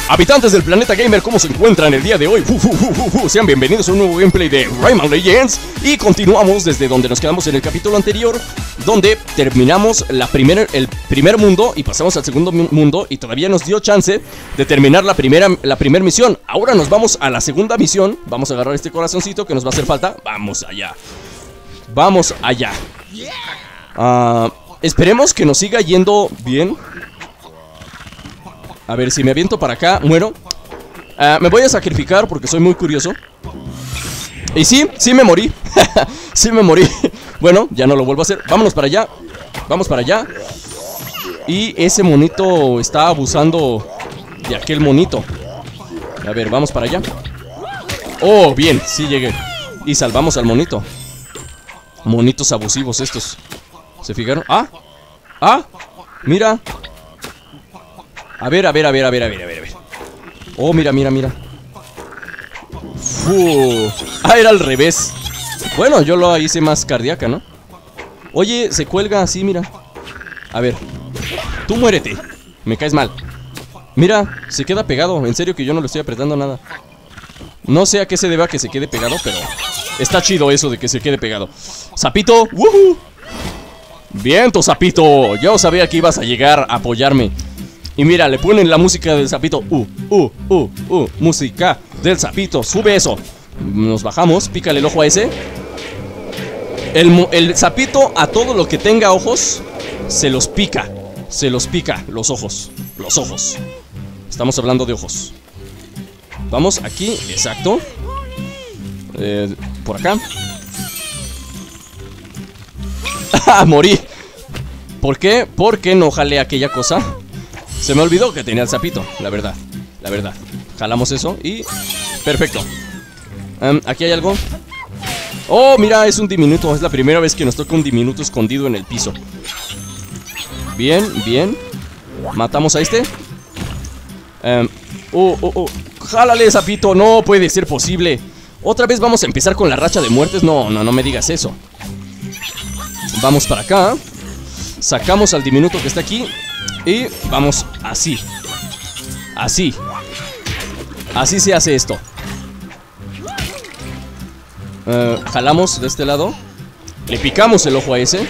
Habitantes del planeta gamer, ¿cómo se encuentran el día de hoy? Sean bienvenidos a un nuevo gameplay de Rayman Legends. Y continuamos desde donde nos quedamos en el capítulo anterior, donde terminamos el primer mundo y pasamos al segundo mundo. Y todavía nos dio chance de terminar la primera misión. Ahora nos vamos a la segunda misión. Vamos a agarrar este corazoncito que nos va a hacer falta. Vamos allá. Vamos allá. Esperemos que nos siga yendo bien. A ver, si me aviento para acá, muero. Me voy a sacrificar porque soy muy curioso. Y sí me morí. Sí me morí. Bueno, ya no lo vuelvo a hacer. Vámonos para allá. Vamos para allá. Y ese monito está abusando de aquel monito. A ver, vamos para allá. Oh, bien, sí llegué. Y salvamos al monito. Monitos abusivos estos. ¿Se fijaron? Mira. A ver. Oh, mira. Era al revés. Bueno, yo lo hice más cardíaca, ¿no? Oye, se cuelga así, mira. A ver. Tú muérete. Me caes mal. Mira, se queda pegado. En serio que yo no le estoy apretando nada. No sé a qué se deba que se quede pegado, pero está chido eso de que se quede pegado. Sapito. ¡Woohoo! Viento, sapito. Yo sabía que ibas a llegar a apoyarme. Y mira, le ponen la música del sapito. Música del sapito. Sube eso. Nos bajamos, pícale el ojo a ese. El sapito a todo lo que tenga ojos se los pica. Se los pica los ojos. Los ojos. Estamos hablando de ojos. Vamos aquí, exacto. Por acá. Morí. ¿Por qué? Porque no jalé aquella cosa. Se me olvidó que tenía el sapito, la verdad. Jalamos eso y... perfecto. Aquí hay algo. Oh, mira, es un diminuto. Es la primera vez que nos toca un diminuto escondido en el piso. Bien. Matamos a este. Jálale, sapito. No puede ser posible. Otra vez vamos a empezar con la racha de muertes. No me digas eso. Vamos para acá. Sacamos al diminuto que está aquí. Y vamos así. Así se hace esto. Jalamos de este lado. Le picamos el ojo a ese.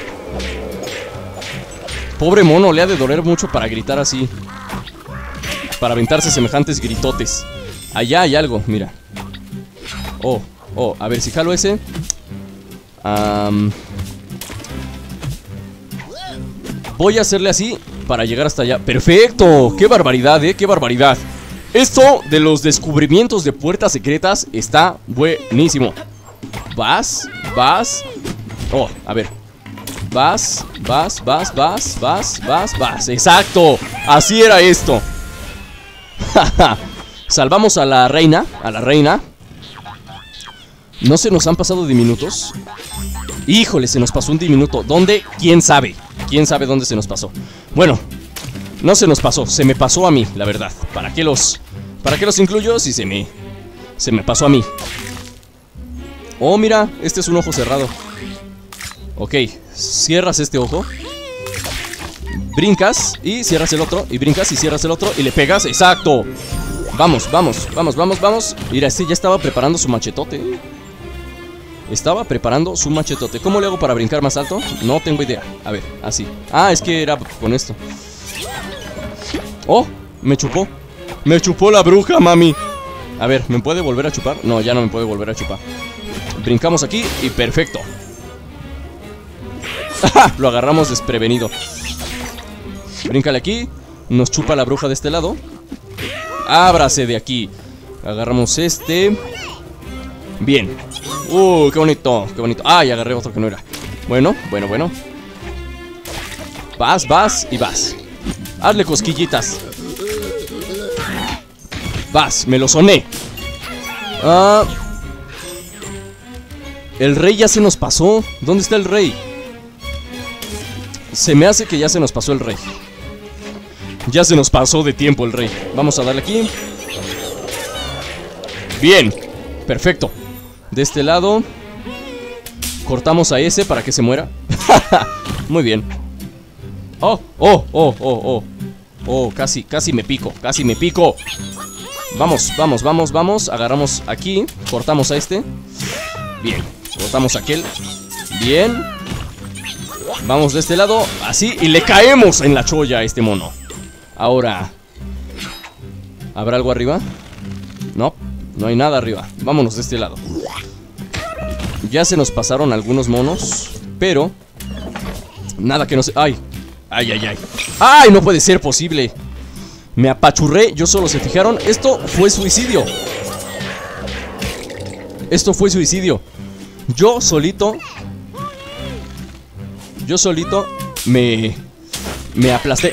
Pobre mono, le ha de doler mucho para gritar así. Para aventarse semejantes gritotes. Allá hay algo, mira. A ver si jalo ese. Voy a hacerle así para llegar hasta allá. ¡Perfecto! ¡Qué barbaridad, qué barbaridad! Esto de los descubrimientos de puertas secretas está buenísimo. Vas. Oh, a ver. Vas. ¡Exacto! Así era esto. Salvamos a la reina. ¿No se nos han pasado diminutos? Híjole, se nos pasó un diminuto. ¿Dónde? ¿Quién sabe? ¿Quién sabe dónde se nos pasó? Bueno, no se nos pasó, se me pasó a mí, la verdad. ¿Para qué los incluyo si se me pasó a mí? Oh, mira, este es un ojo cerrado. Ok, cierras este ojo. Brincas y cierras el otro. Y brincas y cierras el otro y le pegas, ¡exacto! Vamos. Mira, este ya estaba preparando su machetote. ¿Cómo le hago para brincar más alto? No tengo idea. A ver, así. Es que era con esto. Oh, me chupó. Me chupó la bruja, mami. A ver, ¿me puede volver a chupar? No, ya no me puede volver a chupar. Brincamos aquí y perfecto. Lo agarramos desprevenido. Bríncale aquí. Nos chupa la bruja de este lado. Ábrase de aquí. Agarramos este. Bien. Qué bonito. Y agarré otro que no era. Bueno. Vas y vas. Hazle cosquillitas. Vas, me lo soné. El rey ya se nos pasó. ¿Dónde está el rey? Se me hace que ya se nos pasó el rey. Ya se nos pasó de tiempo el rey. Vamos a darle aquí. Bien, perfecto. De este lado cortamos a ese para que se muera. Muy bien. Oh, casi me pico, casi me pico. Vamos, vamos, vamos, vamos. Agarramos aquí, cortamos a este. Bien, cortamos a aquel. Bien. Vamos de este lado, así, y le caemos en la cholla a este mono. Ahora, ¿habrá algo arriba? No, no hay nada arriba. Vámonos de este lado. Ya se nos pasaron algunos monos, pero nada que no se... ¡Ay! ¡Ay, ay, ay! ¡Ay! No puede ser posible. Me apachurré, yo solo, ¿se fijaron? Esto fue suicidio. Esto fue suicidio. Yo solito me aplasté.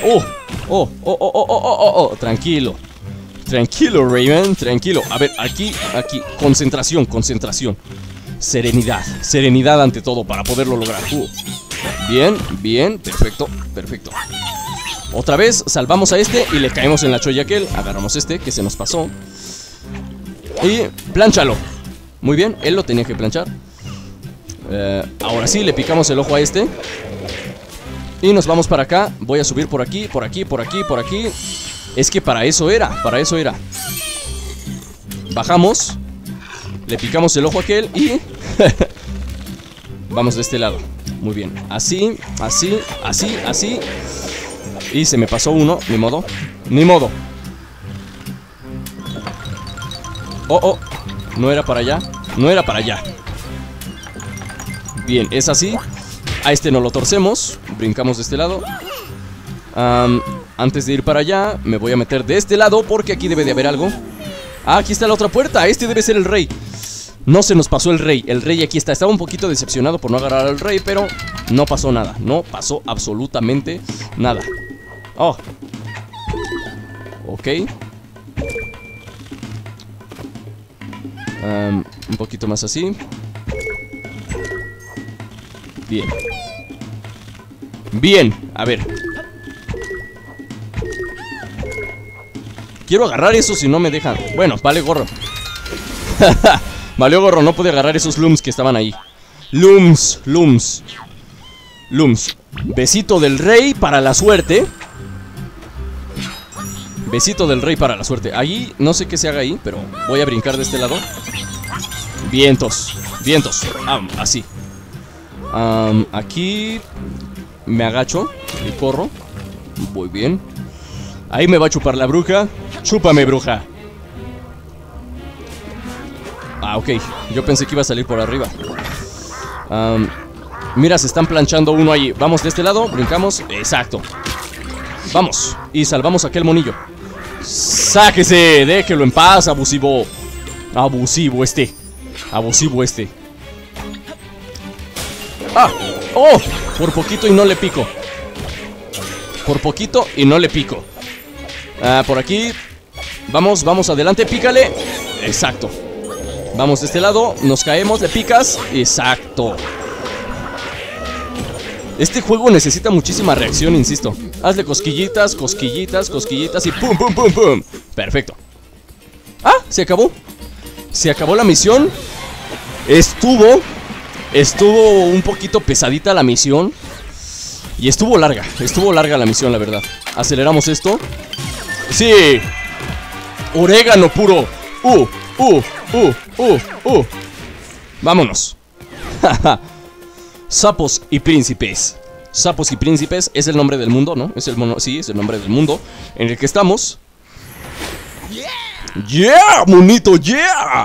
¡Oh! Tranquilo. Tranquilo, Raven, tranquilo. A ver, aquí. Concentración, concentración. Serenidad, serenidad ante todo para poderlo lograr. Bien, bien, perfecto, perfecto. Otra vez, salvamos a este y le caemos en la cholla aquel. Agarramos este, que se nos pasó. Y plánchalo. Muy bien, él lo tenía que planchar. Ahora sí, le picamos el ojo a este. Y nos vamos para acá. Voy a subir por aquí, por aquí, por aquí, por aquí. Es que para eso era, para eso era. Bajamos. Le picamos el ojo a aquel y... vamos de este lado. Muy bien, así, así, así, así. Y se me pasó uno, ni modo. Ni modo. Oh, no era para allá. No era para allá. Bien, es así. A este no lo torcemos. Brincamos de este lado. Antes de ir para allá, me voy a meter de este lado porque aquí debe de haber algo. Ah, aquí está la otra puerta. Este debe ser el rey. No se nos pasó el rey. El rey aquí está. Estaba un poquito decepcionado por no agarrar al rey, pero no pasó nada. No pasó absolutamente nada. Oh. Ok. Un poquito más así. Bien. Bien, a ver. Quiero agarrar eso si no me dejan. Bueno, vale gorro. Vale gorro, no pude agarrar esos looms que estaban ahí. Looms. Besito del rey para la suerte. Besito del rey para la suerte. Ahí, no sé qué se haga ahí, pero voy a brincar de este lado. Vientos. Así. Aquí me agacho y corro. Muy bien. Ahí me va a chupar la bruja. Chúpame, bruja. Ah, ok. Yo pensé que iba a salir por arriba. Mira, se están planchando uno ahí. Vamos de este lado, brincamos. Exacto. Vamos. Y salvamos a aquel monillo. ¡Sáquese! Déjelo en paz, abusivo. Abusivo este. ¡Ah! ¡Oh! Por poquito y no le pico. Por aquí. Vamos adelante, pícale. Exacto. Vamos de este lado, nos caemos, le picas. Exacto. Este juego necesita muchísima reacción, insisto. Hazle cosquillitas y pum, pum, pum, pum. Perfecto. Ah, se acabó. Se acabó la misión. Estuvo un poquito pesadita la misión. Y estuvo larga la misión, la verdad. Aceleramos esto. ¡Sí! Orégano puro. Vámonos. Sapos y príncipes. Sapos y príncipes es el nombre del mundo, ¿no? Sí, es el nombre del mundo en el que estamos. ¡Yeah, monito! ¡Yeah!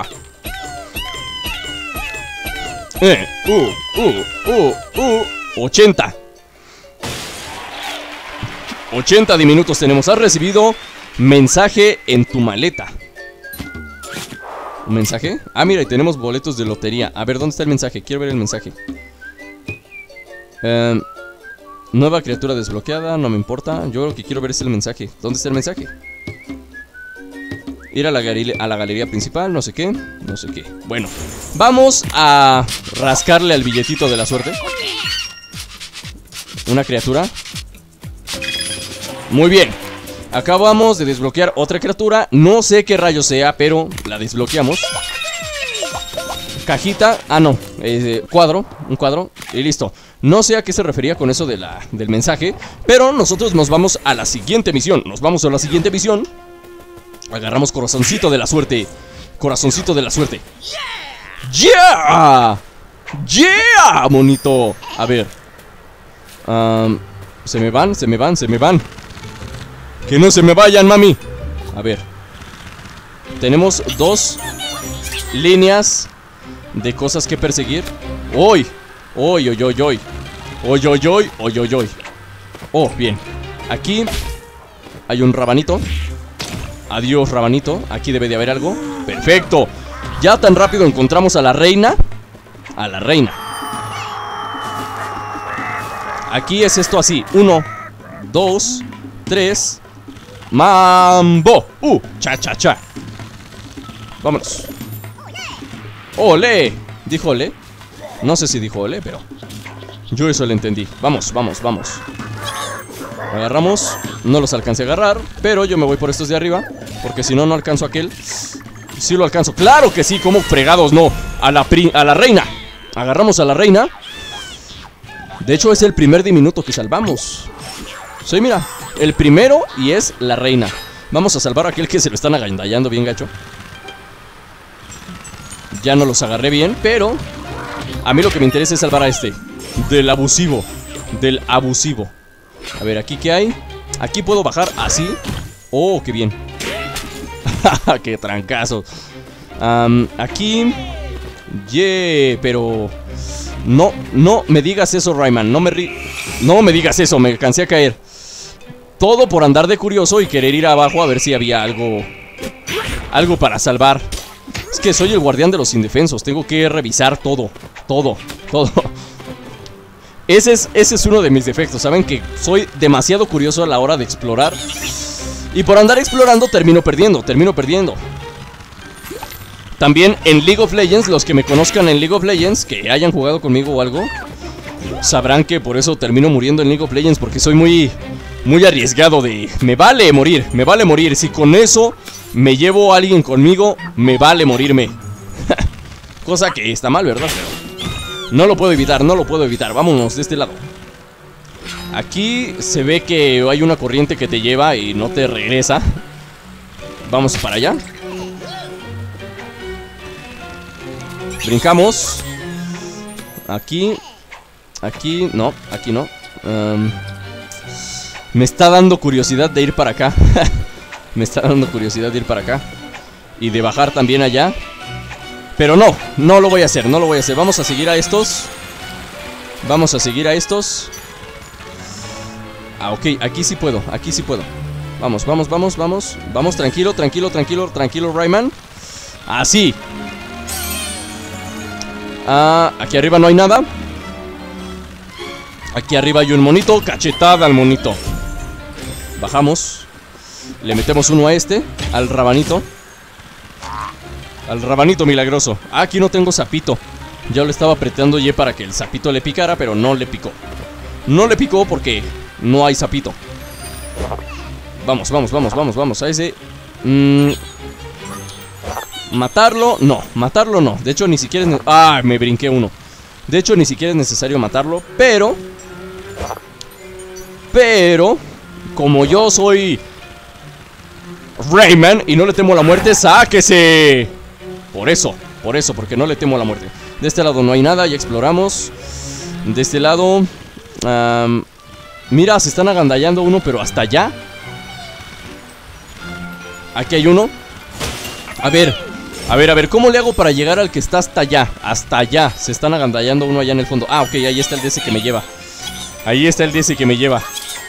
80 diminutos tenemos. Has recibido mensaje en tu maleta. ¿Un mensaje? Ah, mira, y tenemos boletos de lotería. A ver, ¿dónde está el mensaje? Quiero ver el mensaje. Nueva criatura desbloqueada, no me importa. Yo lo que quiero ver es el mensaje. ¿Dónde está el mensaje? Ir a la galería principal, no sé qué. Bueno, vamos a rascarle al billetito de la suerte. Una criatura. Muy bien. Acabamos de desbloquear otra criatura. No sé qué rayo sea, pero la desbloqueamos. Cajita, no, cuadro, un cuadro. Y listo. No sé a qué se refería con eso de del mensaje, pero nosotros nos vamos a la siguiente misión. Nos vamos a la siguiente misión. Agarramos corazoncito de la suerte. Corazoncito de la suerte. ¡Yeah! ¡Yeah, monito! A ver. Se me van, se me van, se me van. Que no se me vayan, mami. A ver. Tenemos 2 líneas de cosas que perseguir. ¡Uy! ¡Uy, uy, uy, uy! ¡Uy, uy, uy, uy, uy, uy! Oh, bien. Aquí hay un rabanito. Adiós, rabanito. Aquí debe de haber algo. ¡Perfecto! Ya tan rápido encontramos a la reina. A la reina. Aquí es esto así. 1, 2, 3. ¡Mambo! ¡Cha, cha, cha! Vámonos. ¡Ole! ¿Dijo ole? No sé si dijo ole, pero yo eso le entendí. Vamos, vamos, vamos. Agarramos. No los alcancé a agarrar, pero yo me voy por estos de arriba, porque si no, no alcanzo a aquel. Sí lo alcanzo. ¡Claro que sí! ¿Cómo fregados no? A la reina. Agarramos a la reina. De hecho, es el primer diminuto que salvamos. Soy, mira, el primero y es la reina. Vamos a salvar a aquel que se lo están agandallando bien gacho. Ya no los agarré bien, pero a mí lo que me interesa es salvar a este. Del abusivo. Del abusivo. A ver, ¿aquí qué hay? Aquí puedo bajar así. Oh, qué bien. Qué trancazo. Aquí. Yeah, pero no me digas eso, Rayman. No me digas eso, me cansé a caer. Todo por andar de curioso y querer ir abajo a ver si había algo para salvar. Es que soy el guardián de los indefensos. Tengo que revisar todo. Todo. Ese es uno de mis defectos. Saben que soy demasiado curioso a la hora de explorar. Y por andar explorando termino perdiendo. También en League of Legends, los que me conozcan en League of Legends, que hayan jugado conmigo o algo, sabrán que por eso termino muriendo en League of Legends, porque soy muy arriesgado de... Me vale morir. Si con eso me llevo a alguien conmigo, me vale morirme. Cosa que está mal, ¿verdad? Pero no lo puedo evitar. Vámonos de este lado. Aquí se ve que hay una corriente que te lleva y no te regresa. Vamos para allá. Brincamos. Aquí. No. Me está dando curiosidad de ir para acá. Y de bajar también allá. Pero no lo voy a hacer. Vamos a seguir a estos. Ah, ok, aquí sí puedo. Vamos, tranquilo, Rayman. Así. Aquí arriba no hay nada. Aquí arriba hay un monito. Cachetada al monito. Bajamos. Le metemos uno a este. Al rabanito milagroso. Aquí no tengo sapito. Ya lo estaba apretando Y para que el sapito le picara, pero no le picó. Porque no hay sapito. Vamos a ese. Matarlo no. De hecho ni siquiera es... me brinqué uno. De hecho ni siquiera es necesario matarlo. Pero como yo soy Rayman y no le temo a la muerte, ¡sáquese! Por eso, porque no le temo a la muerte. De este lado no hay nada, ya exploramos. De este lado mira, se están agandallando uno, pero hasta allá. Aquí hay uno. A ver, ¿cómo le hago para llegar al que está hasta allá? Hasta allá, se están agandallando uno allá en el fondo. Ok, ahí está el DS que me lleva.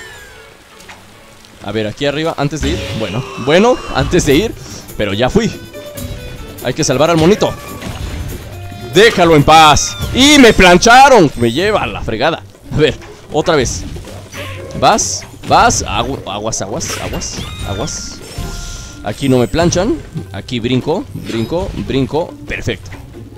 A ver, aquí arriba, antes de ir. Bueno, antes de ir. Pero ya fui. Hay que salvar al monito. Déjalo en paz. ¡Y me plancharon! Me lleva a la fregada. A ver, otra vez. Vas. Aguas. Aquí no me planchan. Aquí brinco. Perfecto.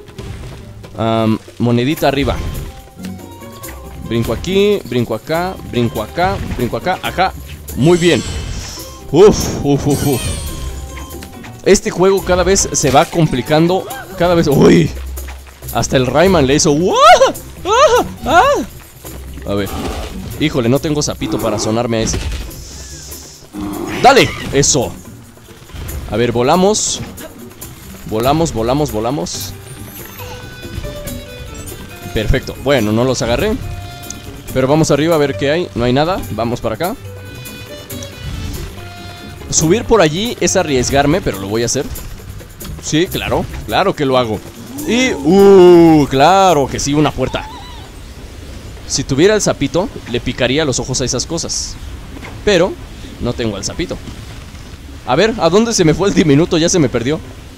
Monedita arriba. Brinco aquí, brinco acá. Acá. Muy bien. Uf. Este juego cada vez se va complicando. Cada vez... ¡Uy! Hasta el Rayman le hizo... A ver. Híjole, no tengo sapito para sonarme a ese. ¡Dale! Eso. A ver, volamos. Volamos, volamos, volamos. Perfecto. Bueno, no los agarré. Pero vamos arriba a ver qué hay. No hay nada. Vamos para acá. Subir por allí es arriesgarme, pero lo voy a hacer. Sí, claro. Claro que lo hago. Y... claro que sí, una puerta. Si tuviera el sapito, le picaría los ojos a esas cosas. Pero no tengo el sapito. A ver, ¿a dónde se me fue el diminuto? Ya se me perdió.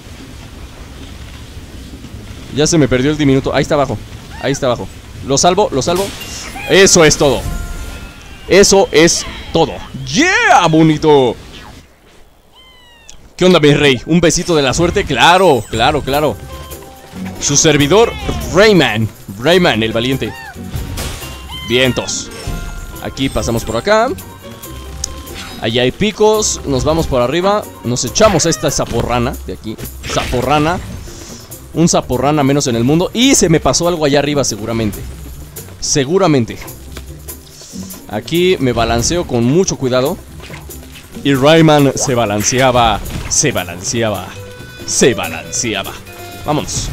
Ya se me perdió el diminuto. Ahí está abajo. Ahí está abajo. Lo salvo, lo salvo. Eso es todo. Eso es todo. ¡Yeah, bonito! ¿Qué onda, mi rey? ¿Un besito de la suerte? Claro, claro, claro. Su servidor, Rayman. Rayman, el valiente. Vientos. Aquí pasamos por acá. Allá hay picos. Nos vamos por arriba. Nos echamos a esta zaporrana de aquí. Zaporrana. Un zaporrana menos en el mundo. Y se me pasó algo allá arriba seguramente. Seguramente. Aquí me balanceo con mucho cuidado. Y Rayman se balanceaba. Se balanceaba. Se balanceaba. Vámonos.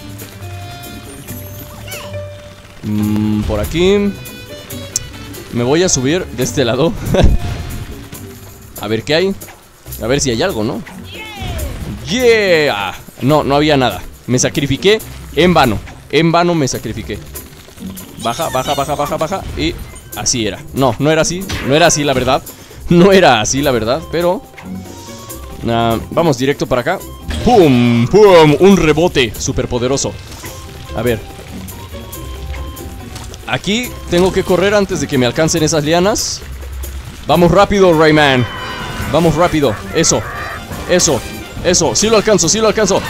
Por aquí. Me voy a subir de este lado. A ver qué hay. A ver si hay algo, ¿no? ¡Yeah! No, no había nada. Me sacrifiqué en vano. En vano me sacrifiqué. Baja, baja, baja, baja, baja. Y así era. No, no era así. No era así la verdad. No era así la verdad, pero... vamos directo para acá. ¡Pum! ¡Pum! Un rebote súper poderoso. A ver. Aquí tengo que correr antes de que me alcancen esas lianas. Vamos rápido, Rayman. Vamos rápido. Eso. Eso. Eso. Sí lo alcanzo, sí lo alcanzo.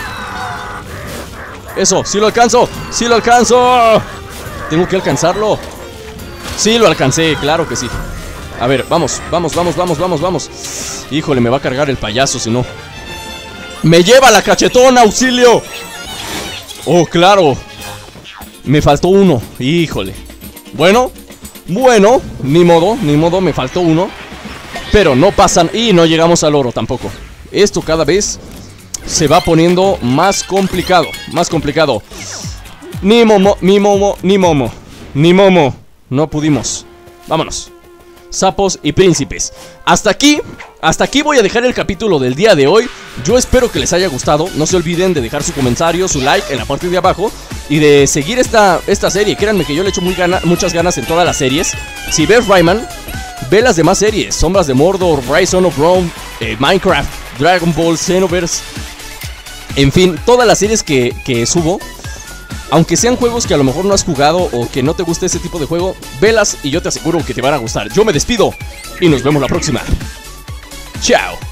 Eso, sí lo alcanzo. Sí lo alcanzo. Tengo que alcanzarlo. Sí lo alcancé, claro que sí. A ver, vamos, vamos, vamos, vamos, vamos, vamos. Híjole, me va a cargar el payaso si no. ¡Me lleva la cachetona, auxilio! Oh, claro. Me faltó uno, híjole. Bueno, bueno, ni modo, me faltó uno. Pero no pasan, y no llegamos al oro tampoco. Esto cada vez se va poniendo más complicado. Más complicado. Ni momo, ni momo, ni momo. Ni momo, no pudimos. Vámonos. Sapos y príncipes. Hasta aquí voy a dejar el capítulo del día de hoy. Yo espero que les haya gustado. No se olviden de dejar su comentario, su like en la parte de abajo. Y de seguir esta serie. Créanme que yo le echo muchas ganas en todas las series. Si ves Rayman, ve las demás series. Sombras de Mordor, Rise of Rome, Minecraft, Dragon Ball, Xenoverse. En fin, todas las series que subo. Aunque sean juegos que a lo mejor no has jugado o que no te guste ese tipo de juego, velas y yo te aseguro que te van a gustar. Yo me despido y nos vemos la próxima. Chao.